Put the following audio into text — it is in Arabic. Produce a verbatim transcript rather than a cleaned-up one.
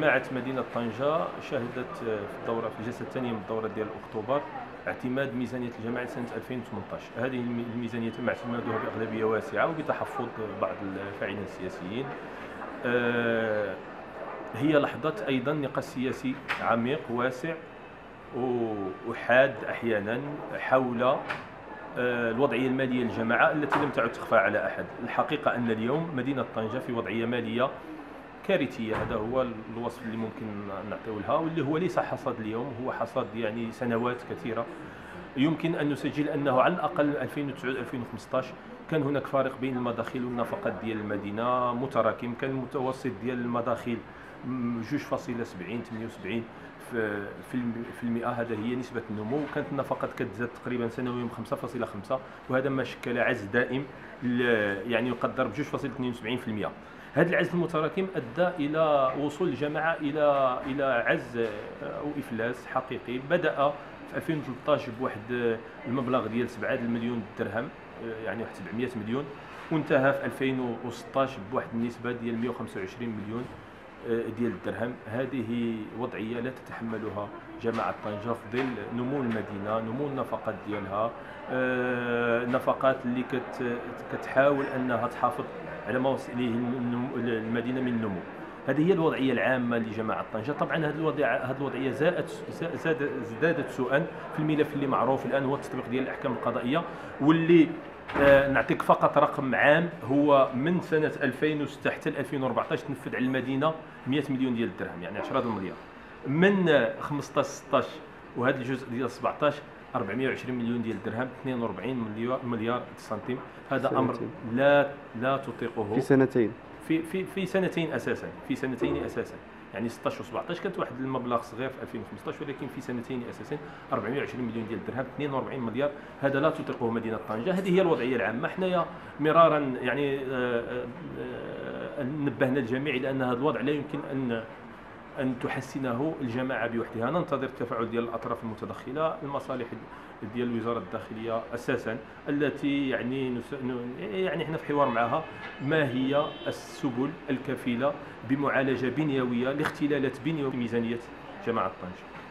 جماعة مدينة طنجة شهدت في الدورة في الجلسة الثانية من الدورة ديال أكتوبر اعتماد ميزانية الجماعة سنة ألفين وثمانية عشر. هذه الميزانية تم اعتمادها بأغلبية واسعة وبتحفظ بعض الفاعلين السياسيين. هي لحظة أيضا نقاش سياسي عميق واسع وحاد أحيانا حول الوضعية المالية للجماعة التي لم تعد تخفى على أحد. الحقيقة أن اليوم مدينة طنجة في وضعية مالية كارثية، هذا هو الوصف اللي ممكن نعطيه لها، واللي هو ليس حصاد اليوم، هو حصاد يعني سنوات كثيرة. يمكن أن نسجل أنه على الأقل ألفين وتسعة ألفين وخمسة عشر كان هناك فارق بين المداخيل والنفقات ديال المدينة متراكم. كان المتوسط ديال المداخيل جوج فاصلة سبعين ثمانية وسبعين في في المئة، هذا هي نسبة النمو. كانت النفقات كتزاد تقريبا سنويا ب خمسة فاصلة خمسة، وهذا ما شكل عجز دائم يعني يقدر ب جوج فاصلة اثنين وسبعين في المئة. هذا العجز المتراكم ادى الى وصول الجماعه الى الى عجز او افلاس حقيقي. بدا في ألفين وثلاثة عشر بواحد المبلغ ديال سبعة المليون درهم، يعني واحد سبعمئة مليون، وانتهى في ألفين وستة عشر بواحد النسبه ديال مئة وخمسة وعشرين مليون ديال الدرهم. هذه وضعيه لا تتحملها جماعه طنجة في ظل نمو المدينه، نمو النفقات ديالها، النفقات اللي كت كتحاول انها تحافظ على ما وصل اليه المدينه من النمو. هذه هي الوضعيه العامه لجماعه طنجة. طبعا هذه الوضعيه هذه الوضعيه زادت ازدادت سوءا في الملف اللي معروف الان، هو التطبيق ديال الاحكام القضائيه، واللي آه نعطيك فقط رقم عام. هو من سنه ألفين وستة حتى ألفين وأربعة عشر تنفذ على المدينه مئة مليون ديال الدرهم، يعني عشرة المليار. من خمسة عشر ستة عشر وهذا الجزء ديال سبعة عشر أربعمئة وعشرين مليون ديال الدرهم، اثنين وأربعين مليار سنتيم. هذا سنتين. امر لا لا تطيقه في سنتين في في في سنتين اساسا في سنتين اساسا يعني ستة عشر و17 كانت واحد المبلغ صغير في ألفين وخمسة عشر، ولكن في سنتين اساسا أربعمئة وعشرين مليون ديال الدرهم، اثنين وأربعين مليار. هذا لا تطيقه مدينه طنجة. هذه هي الوضعيه العامه. حنايا مرارا يعني نبهنا الجميع الى ان هذا الوضع لا يمكن ان أن تحسنه الجماعة بوحدها. ننتظر التفاعل ديال الأطراف المتدخلة، المصالح ديال وزارة الداخلية أساسا التي يعني نس... يعني احنا في حوار معها ما هي السبل الكفيلة بمعالجة بنيوية لاختلالات بنيوية في ميزانية جماعة طنجة.